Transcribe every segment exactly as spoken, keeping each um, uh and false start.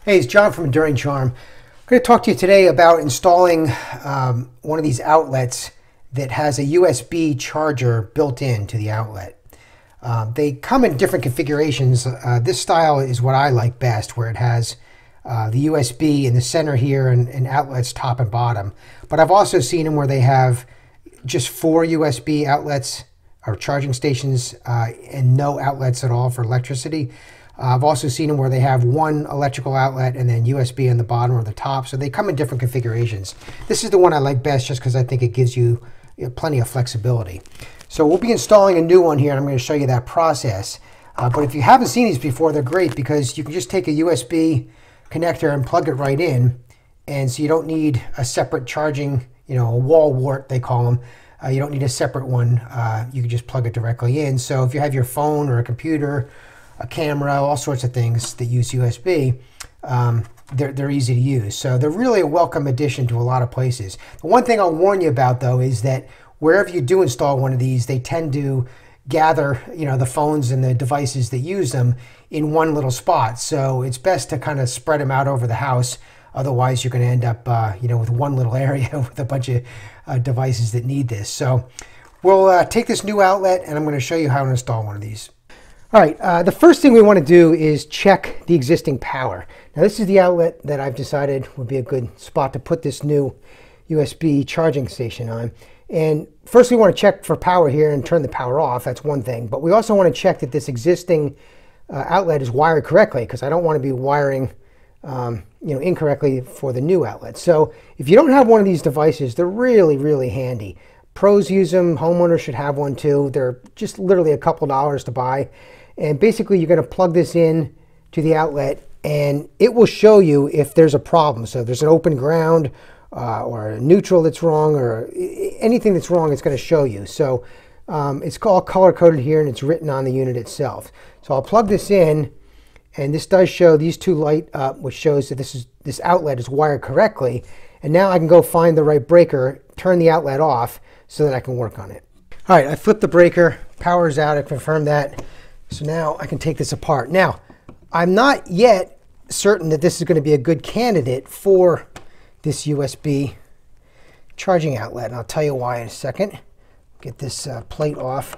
Hey, it's John from Enduring Charm. I'm going to talk to you today about installing um, one of these outlets that has a U S B charger built into the outlet. Um, they come in different configurations. Uh, this style is what I like best, where it has uh, the U S B in the center here and, and outlets top and bottom. But I've also seen them where they have just four U S B outlets or charging stations uh, and no outlets at all for electricity. Uh, I've also seen them where they have one electrical outlet and then U S B on the bottom or the top. So they come in different configurations. This is the one I like best just because I think it gives you, you know, plenty of flexibility. So we'll be installing a new one here and I'm going to show you that process. Uh, but if you haven't seen these before, they're great because you can just take a U S B connector and plug it right in. And so you don't need a separate charging, you know, a wall wart, they call them. Uh, you don't need a separate one. Uh, you can just plug it directly in. So if you have your phone or a computer, a camera, all sorts of things that use U S B, um, they're, they're easy to use. So they're really a welcome addition to a lot of places. The one thing I'll warn you about, though, is that wherever you do install one of these, they tend to gather, you know, the phones and the devices that use them in one little spot. So it's best to kind of spread them out over the house. Otherwise, you're going to end up, uh, you know, with one little area with a bunch of uh, devices that need this. So we'll uh, take this new outlet, and I'm going to show you how to install one of these. All right, uh, the first thing we want to do is check the existing power. Now this is the outlet that I've decided would be a good spot to put this new U S B charging station on. And first we want to check for power here and turn the power off. That's one thing. But we also want to check that this existing uh, outlet is wired correctly, because I don't want to be wiring um, you know, incorrectly for the new outlet. So if you don't have one of these devices, they're really, really handy. Pros use them, homeowners should have one too. They're just literally a couple dollars to buy. And basically you're going to plug this in to the outlet and it will show you if there's a problem. So if there's an open ground uh, or a neutral that's wrong or anything that's wrong, it's going to show you. So um, it's all color coded here and it's written on the unit itself. So I'll plug this in and this does show these two light up, which shows that this is this outlet is wired correctly. And now I can go find the right breaker, turn the outlet off so that I can work on it. All right, I flipped the breaker, power's out, I confirmed that. So now I can take this apart. Now, I'm not yet certain that this is going to be a good candidate for this U S B charging outlet, and I'll tell you why in a second. Get this uh, plate off.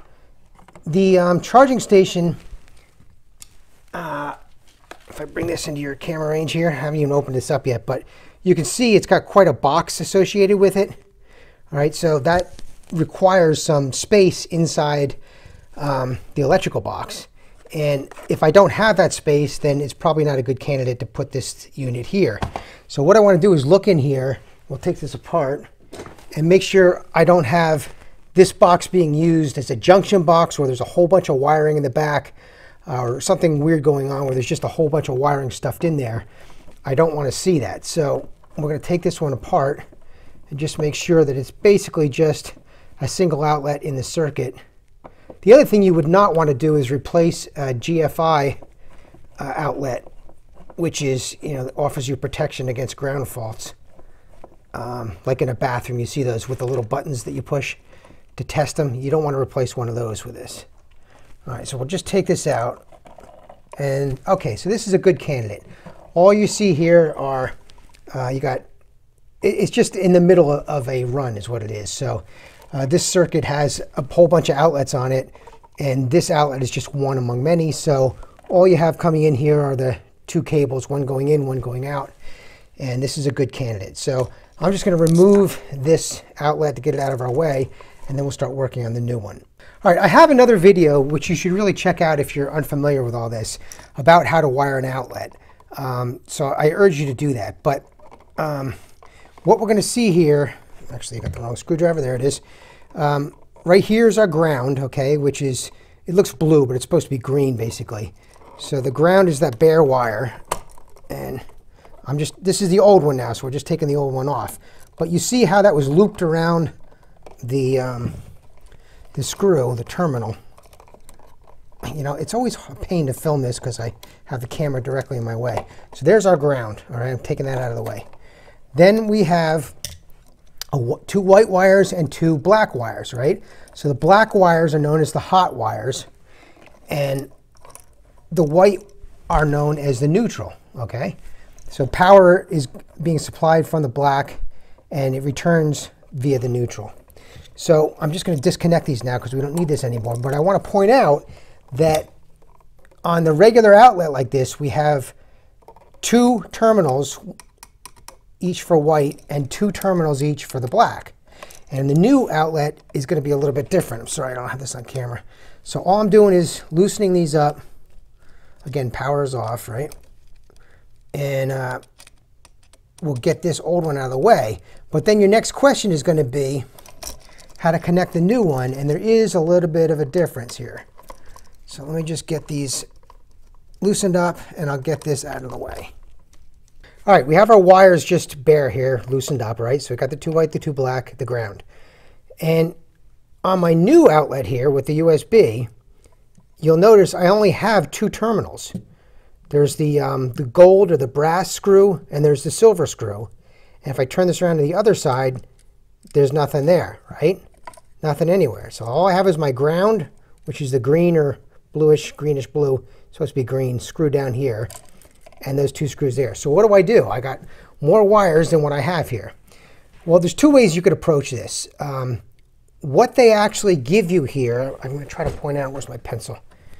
The um, charging station, uh, if I bring this into your camera range here, I haven't even opened this up yet, but you can see it's got quite a box associated with it. All right, so that requires some space inside Um, the electrical box, and if I don't have that space, then it's probably not a good candidate to put this unit here. So what I want to do is look in here, we'll take this apart and make sure I don't have this box being used as a junction box where there's a whole bunch of wiring in the back uh, or something weird going on where there's just a whole bunch of wiring stuffed in there. I don't want to see that. So we're going to take this one apart and just make sure that it's basically just a single outlet in the circuit. The other thing you would not want to do is replace a G F I uh, outlet, which is, you know, offers you protection against ground faults. Um, like in a bathroom, you see those with the little buttons that you push to test them. You don't want to replace one of those with this. All right, so we'll just take this out. And okay, so this is a good candidate. All you see here are, uh, you got, it, it's just in the middle of a run is what it is. So. Uh, this circuit has a whole bunch of outlets on it, and this outlet is just one among many. So all you have coming in here are the two cables, one going in, one going out, and this is a good candidate. So I'm just going to remove this outlet to get it out of our way, and then we'll start working on the new one. All right, I have another video, which you should really check out if you're unfamiliar with all this, about how to wire an outlet. Um, so I urge you to do that. But um, what we're going to see here, actually I got the wrong screwdriver, there it is. Um, right here is our ground, okay, which is, it looks blue, but it's supposed to be green basically. So the ground is that bare wire, and I'm just, this is the old one now, so we're just taking the old one off. But you see how that was looped around the, um, the screw, the terminal. You know, it's always a pain to film this because I have the camera directly in my way. So there's our ground, all right, I'm taking that out of the way. Then we have two white wires and two black wires, right? So the black wires are known as the hot wires, and the white are known as the neutral, okay? So power is being supplied from the black and it returns via the neutral. So I'm just going to disconnect these now because we don't need this anymore. But I want to point out that on the regular outlet like this, we have two terminals, each for white, and two terminals each for the black. And the new outlet is going to be a little bit different. I'm sorry I don't have this on camera. So all I'm doing is loosening these up. Again, power is off, right? And uh, we'll get this old one out of the way. But then your next question is going to be how to connect the new one. And there is a little bit of a difference here. So let me just get these loosened up and I'll get this out of the way. All right, we have our wires just bare here, loosened up, right? So we got the two white, the two black, the ground. And on my new outlet here with the U S B, you'll notice I only have two terminals. There's the, um, the gold or the brass screw, and there's the silver screw. And if I turn this around to the other side, there's nothing there, right? Nothing anywhere. So all I have is my ground, which is the green or bluish, greenish blue, supposed to be green, screw down here, and those two screws there. So what do I do? I got more wires than what I have here. Well, there's two ways you could approach this. Um, what they actually give you here, I'm going to try to point out, where's my pencil?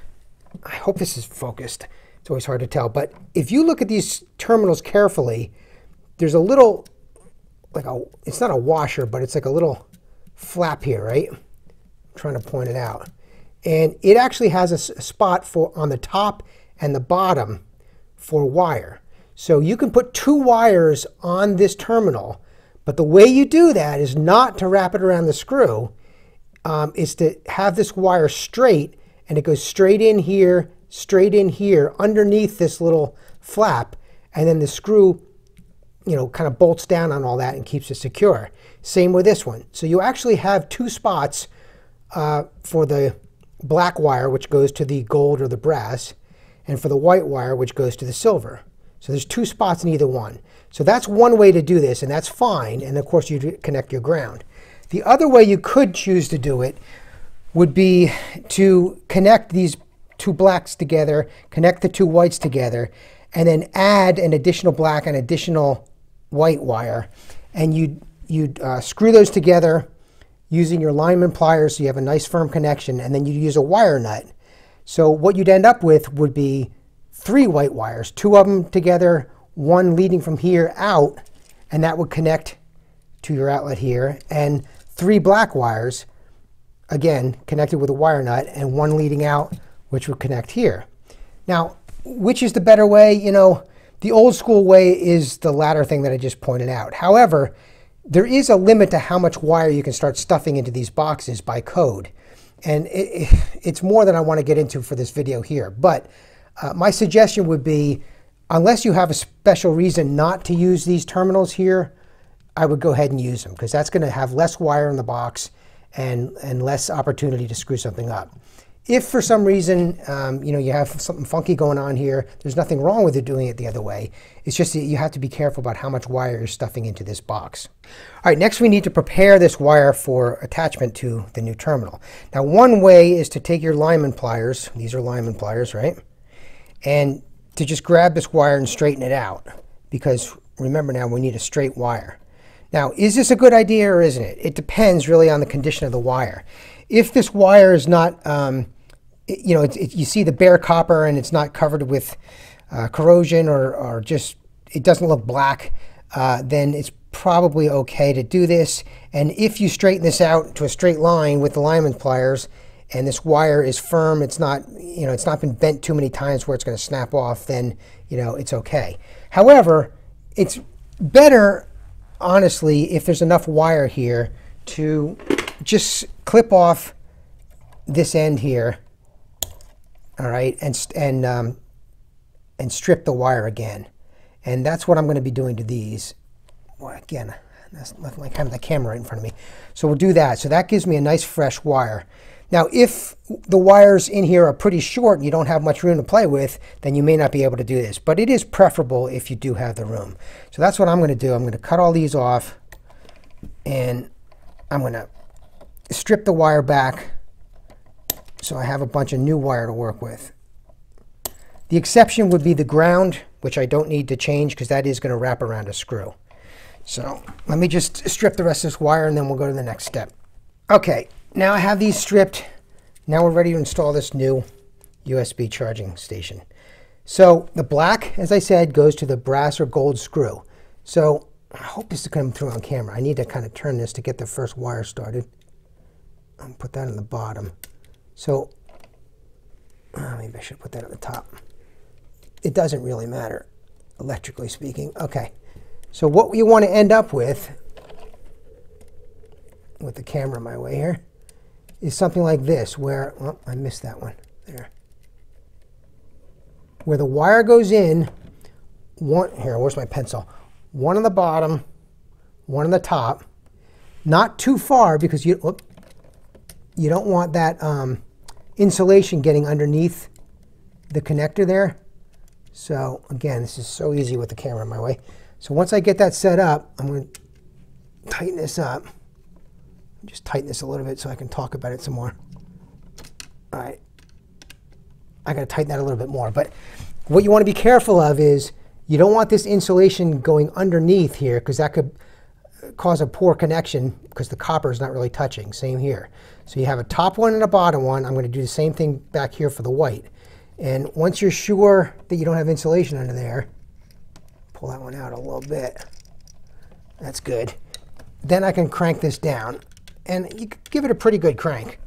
I hope this is focused. It's always hard to tell. But if you look at these terminals carefully, there's a little, like a, it's not a washer, but it's like a little flap here, right? I'm trying to point it out. And it actually has a, a spot for on the top and the bottom for wire. So you can put two wires on this terminal, but the way you do that is not to wrap it around the screw. Um, is to have this wire straight, and it goes straight in here, straight in here, underneath this little flap, and then the screw, you know, kind of bolts down on all that and keeps it secure. Same with this one. So you actually have two spots uh, for the black wire, which goes to the gold or the brass, and for the white wire, which goes to the silver. So there's two spots in either one. So that's one way to do this, and that's fine. And of course, you connect your ground. The other way you could choose to do it would be to connect these two blacks together, connect the two whites together, and then add an additional black and additional white wire. And you'd, you'd uh, screw those together using your lineman pliers so you have a nice firm connection, and then you'd use a wire nut. So what you'd end up with would be three white wires, two of them together, one leading from here out, and that would connect to your outlet here, and three black wires, again, connected with a wire nut, and one leading out, which would connect here. Now, which is the better way? You know, the old school way is the latter thing that I just pointed out. However, there is a limit to how much wire you can start stuffing into these boxes by code. And it, it, it's more than I want to get into for this video here. But uh, my suggestion would be, unless you have a special reason not to use these terminals here, I would go ahead and use them, because that's going to have less wire in the box and, and less opportunity to screw something up. If for some reason um, you know, you have something funky going on here, there's nothing wrong with it doing it the other way. It's just that you have to be careful about how much wire you're stuffing into this box. All right, next we need to prepare this wire for attachment to the new terminal. Now, one way is to take your lineman pliers, these are lineman pliers, right? And to just grab this wire and straighten it out, because remember now, we need a straight wire. Now, is this a good idea or isn't it? It depends really on the condition of the wire. If this wire is not, um, it, you know, it, it, you see the bare copper and it's not covered with uh, corrosion, or, or just it doesn't look black, uh, then it's probably okay to do this. And if you straighten this out to a straight line with the lineman pliers, and this wire is firm, it's not, you know, it's not been bent too many times where it's going to snap off, then, you know, it's okay. However, it's better, honestly, if there's enough wire here to just clip off this end here, all right, and and um, and strip the wire again. And that's what I'm going to be doing to these. Well, again, that's nothing like having the camera right in front of me. So we'll do that. So that gives me a nice fresh wire. Now, if the wires in here are pretty short and you don't have much room to play with, then you may not be able to do this. But it is preferable if you do have the room. So that's what I'm going to do. I'm going to cut all these off, and I'm going to strip the wire back so I have a bunch of new wire to work with. The exception would be the ground, which I don't need to change because that is going to wrap around a screw. So let me just strip the rest of this wire and then we'll go to the next step. Okay, now I have these stripped. Now we're ready to install this new U S B charging station. So the black, as I said, goes to the brass or gold screw. So I hope this is coming through on camera. I need to kind of turn this to get the first wire started. And put that on the bottom. So uh, maybe I should put that at the top. It doesn't really matter, electrically speaking. Okay, so what you want to end up with, with the camera my way here, is something like this, where, oh, I missed that one, there. Where the wire goes in, one, here, where's my pencil? One on the bottom, one on the top. Not too far because you, whoop, you don't want that um, insulation getting underneath the connector there. So again, this is so easy with the camera my way. So once I get that set up, I'm going to tighten this up. Just tighten this a little bit so I can talk about it some more. All right. I got to tighten that a little bit more. But what you want to be careful of is you don't want this insulation going underneath here because that could cause a poor connection because the copper is not really touching. Same here. So you have a top one and a bottom one. I'm going to do the same thing back here for the white. And once you're sure that you don't have insulation under there, pull that one out a little bit. That's good. Then I can crank this down. And you can give it a pretty good crank.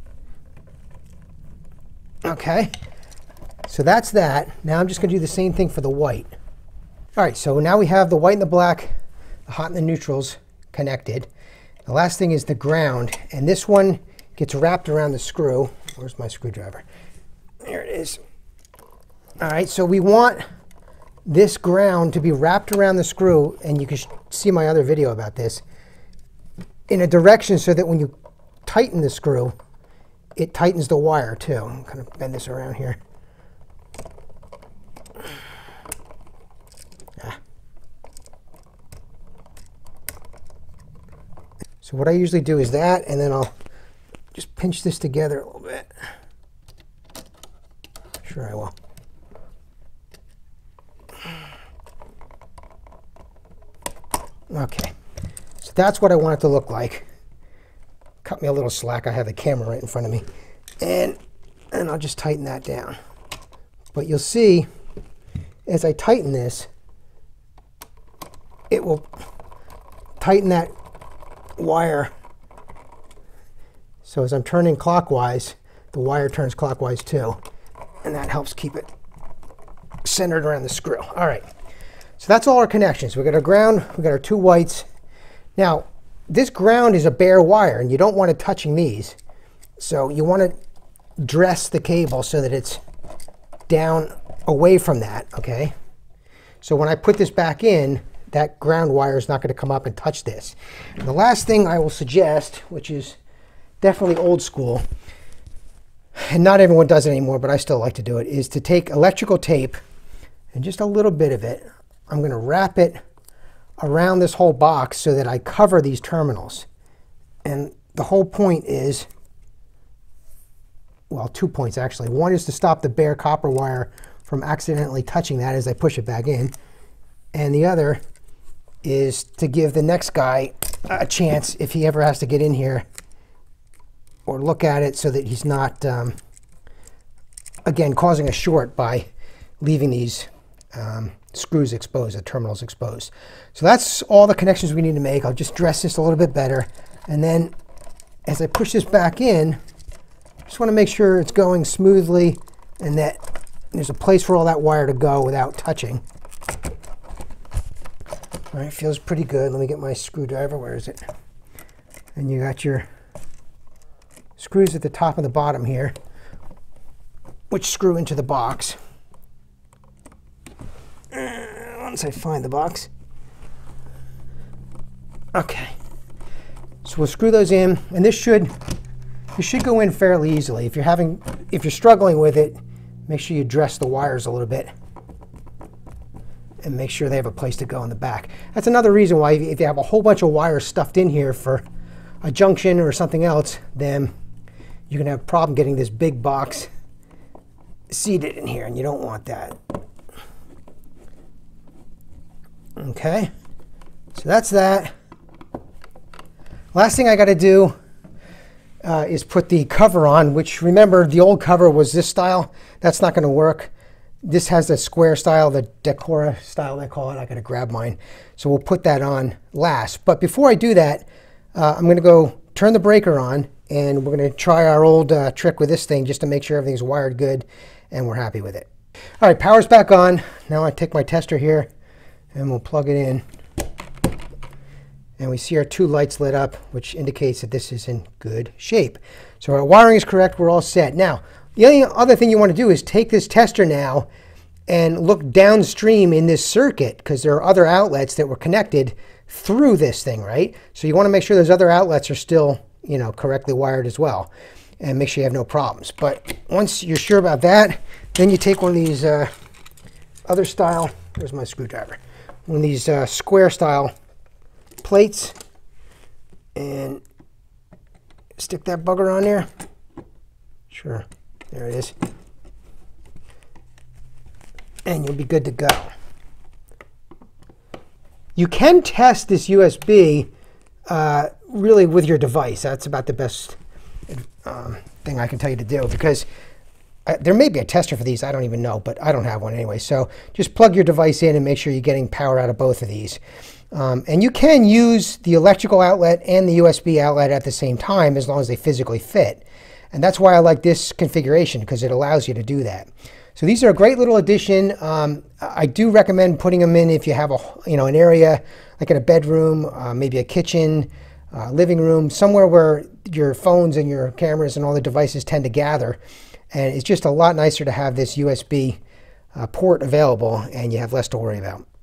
Okay. So that's that. Now I'm just going to do the same thing for the white. All right, so now we have the white and the black, the hot and the neutrals connected. The last thing is the ground. And this one gets wrapped around the screw. Where's my screwdriver? There it is. All right, so we want this ground to be wrapped around the screw, and you can see my other video about this, in a direction so that when you tighten the screw, it tightens the wire too. I'm kind of bend this around here. Ah. So what I usually do is that, and then I'll just pinch this together a little bit. Sure I will. Okay, so that's what I want it to look like. Cut me a little slack. I have the camera right in front of me. And, and I'll just tighten that down. But you'll see, as I tighten this, it will tighten that wire. So as I'm turning clockwise, the wire turns clockwise too. And that helps keep it centered around the screw. All right. So that's all our connections. We got our ground, we got our two whites. Now, this ground is a bare wire, and you don't want it touching these. So you want to dress the cable so that it's down away from that, okay? So when I put this back in, that ground wire is not going to come up and touch this. And the last thing I will suggest, which is definitely old school, and not everyone does it anymore, but I still like to do it, is to take electrical tape and just a little bit of it. I'm going to wrap it around this whole box so that I cover these terminals. And the whole point is, well, two points actually. One is to stop the bare copper wire from accidentally touching that as I push it back in. And the other is to give the next guy a chance if he ever has to get in here or look at it so that he's not, um, again, causing a short by leaving these um, screws exposed, the terminals exposed. So that's all the connections we need to make. I'll just dress this a little bit better. And then as I push this back in, just want to make sure it's going smoothly and that there's a place for all that wire to go without touching. All right, feels pretty good. Let me get my screwdriver. Where is it? And you got your screws at the top and the bottom here, which screw into the box. Once I find the box. Okay. So we'll screw those in, and this should this should go in fairly easily. If you're having if you're struggling with it, make sure you dress the wires a little bit and make sure they have a place to go in the back. That's another reason why if you have a whole bunch of wires stuffed in here for a junction or something else, then you're gonna have a problem getting this big box seated in here, and you don't want that. Okay, so that's that. Last thing I got to do uh, is put the cover on, which, remember, the old cover was this style. That's not going to work. This has the square style, the Decora style they call it. I got to grab mine. So we'll put that on last. But before I do that, uh, I'm going to go turn the breaker on, and we're going to try our old uh, trick with this thing just to make sure everything's wired good and we're happy with it. All right, power's back on. Now I take my tester here and we'll plug it in. And we see our two lights lit up, which indicates that this is in good shape. So our wiring is correct. We're all set. Now, the only other thing you want to do is take this tester now and look downstream in this circuit, because there are other outlets that were connected through this thing, right? So you want to make sure those other outlets are still, you know, correctly wired as well, and make sure you have no problems. But once you're sure about that, then you take one of these uh, other style, where's my screwdriver? One of these uh, square style plates and stick that bugger on there. Sure, there it is. And you'll be good to go. You can test this U S B uh, really with your device. That's about the best um, thing I can tell you to do, because uh, there may be a tester for these. I don't even know, but I don't have one anyway. So just plug your device in and make sure you're getting power out of both of these. Um, and you can use the electrical outlet and the U S B outlet at the same time, as long as they physically fit. And that's why I like this configuration, because it allows you to do that. So these are a great little addition. Um, I do recommend putting them in if you have a, you know, an area like in a bedroom, uh, maybe a kitchen, uh, living room, somewhere where your phones and your cameras and all the devices tend to gather. And it's just a lot nicer to have this U S B uh, port available, and you have less to worry about.